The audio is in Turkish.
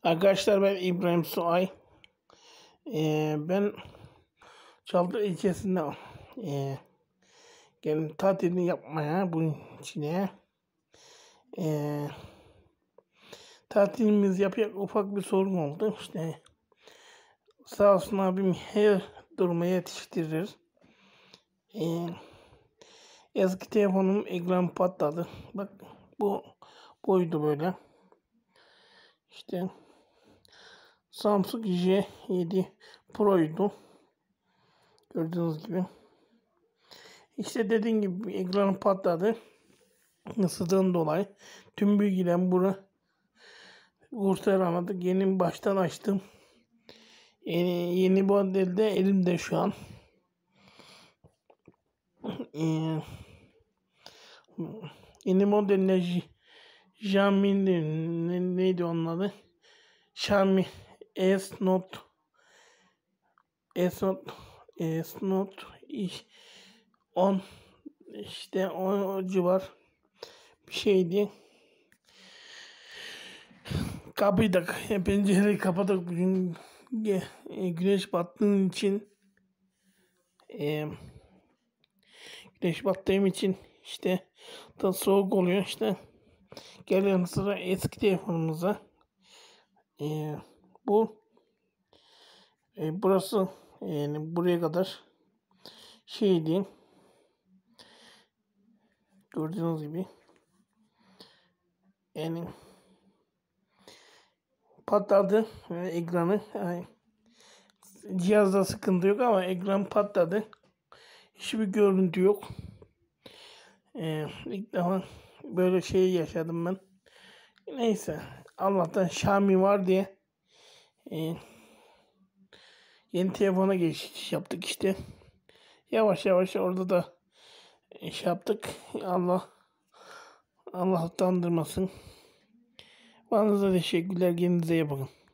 Arkadaşlar ben İbrahim Suay. Ben Çaldır ilçesinde geldim tatilini yapmaya bunun içine. Ee, Tatilimiz yapacak ufak bir sorun oldu. İşte sağ olsun abim her duruma yetiştirir. Ee, Eski telefonum ekran patladı. Bak bu buydu böyle. İşte Samsung J7 Pro'ydu. Gördüğünüz gibi. İşte dediğim gibi ekranı patladı. Isıdan dolayı tüm bilgiler bunu kurtaramadık. Yeni baştan açtım. Yeni modelde elimde şu an. Yeni modelde Xiaomi'nin neydi onun adı? Xiaomi S Note S Note 10 işte o civar bir şeydi. Kapıyı da pencereyi kapatıp bugün güneş battığım için güneş battığım için işte da soğuk oluyor işte. Gelen sıra eski telefonumuza. Bu burası yani buraya kadar şeydi. Gördüğünüz gibi yani patladı ekranı. Yani cihazda sıkıntı yok ama ekran patladı. Hiçbir görüntü yok. İlk defa böyle şey yaşadım ben. Neyse Allah'tan Xiaomi var diye yeni telefona geçiş yaptık işte. Yavaş yavaş orada da iş yaptık. Allah utandırmasın. Bana da teşekkürler. Kendinize iyi bakın.